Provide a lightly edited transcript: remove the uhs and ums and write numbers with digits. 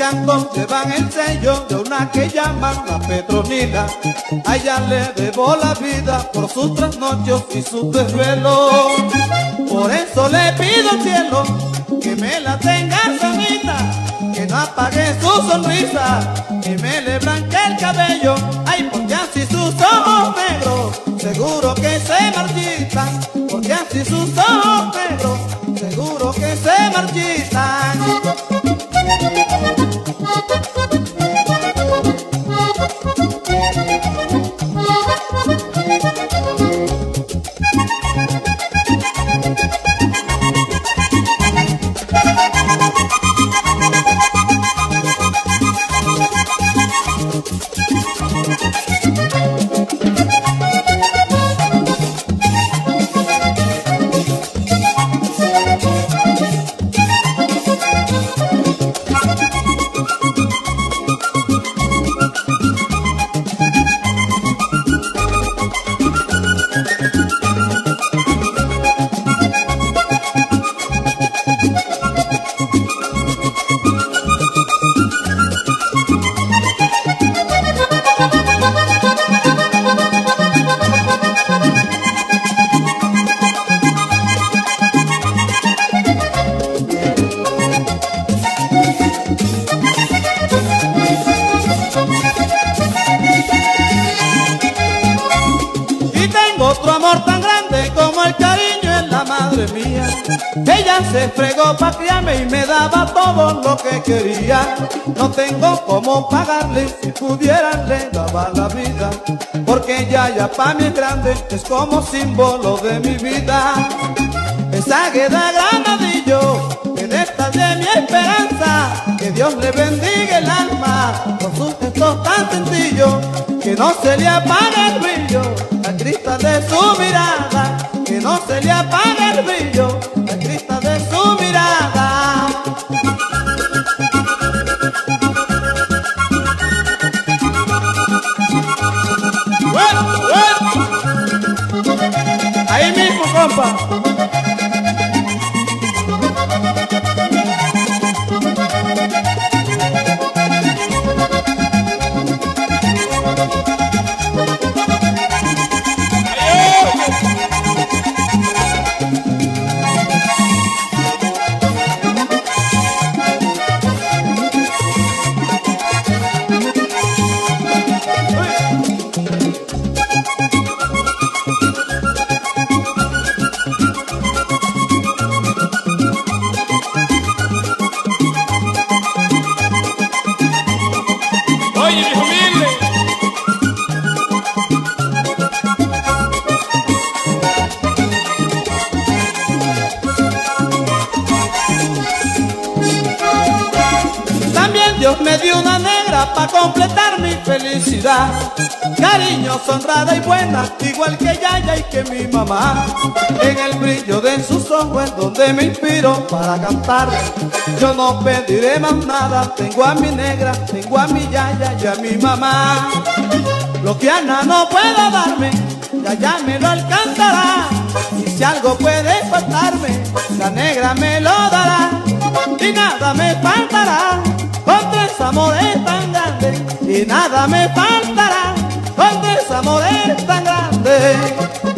cantón llevan el sello de una que llaman la Petronila. A ella le debo la vida por sus trasnochos y sus desvelos. Por eso le pido al cielo que me la tenga sanita, que no apague su sonrisa, que me le blanque el cabello. Ay, porque así sus ojos negros seguro que se marchitan, porque así sus ojos negros seguro que se marchitan. Otro amor tan grande como el cariño en la madre mía. Ella se fregó pa' criarme y me daba todo lo que quería. No tengo cómo pagarle, si pudiera le daba la vida, porque ella ya pa' mí es grande, es como símbolo de mi vida. Esa Águeda Granadillo, que de esta de mi esperanza, que Dios le bendiga el alma con sus gestos tan sencillos, que no se le apague el brillo, la cristal de su mirada, que no se le apague el brillo, la cristal de su mirada. Ahí mismo, compa. Dios me dio una negra pa' completar mi felicidad. Cariño, honrada y buena, igual que Yaya y que mi mamá. En el brillo de sus ojos es donde me inspiro para cantar. Yo no pediré más nada, tengo a mi negra, tengo a mi Yaya y a mi mamá. Lo que Ana no pueda darme, Yaya me lo alcanzará. Y si algo puede faltarme, la negra me lo dará. Y nada me faltará, con tres amores tan grandes, y nada me faltará, con tres amores tan grandes.